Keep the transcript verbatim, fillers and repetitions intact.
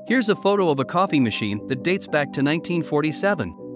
Here's a photo of a coffee machine that dates back to nineteen forty-seven.